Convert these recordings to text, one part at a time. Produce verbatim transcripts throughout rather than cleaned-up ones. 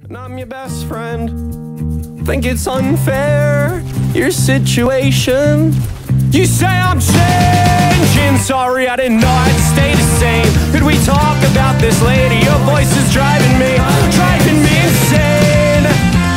and I'm your best friend. Think it's unfair, your situation. You say I'm changing, sorry I didn't know I'd stay the same. Could we talk about this lady? Your voice is driving me, driving me insane.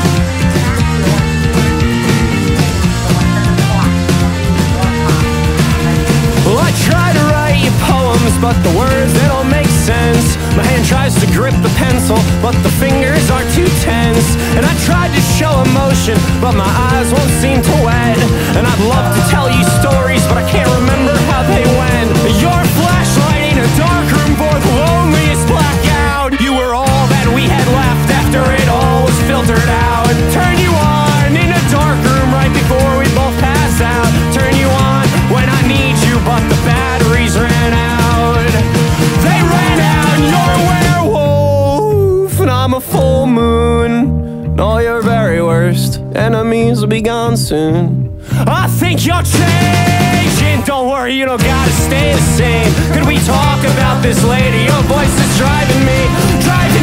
Well, I try to write you poems, but the words, they don't make sense. My hand tries to grip the pencil, but the fingers are too tense. And I tried to show emotion, but my eyes won't seem to wet. And I'd love to tell you stories, but I can't remember how they went. Your flashlight in a dark room for the loneliest blackout. You were all that we had left after it all was filtered out. Turn you on in a dark room right before we both pass out. Turn you on when I need you, but the batteries ran out. They ran out, and you're a werewolf, and I'm a full moon. All your very worst enemies will be gone soon. I think you're changing, don't worry, you don't gotta stay the same. Could we talk about this lady? Your voice is driving me, driving